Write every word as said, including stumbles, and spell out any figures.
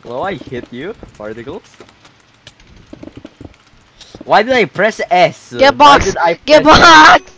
Hello, I hit you. Particles. Why did I press S? Get Why box! did I Get press box!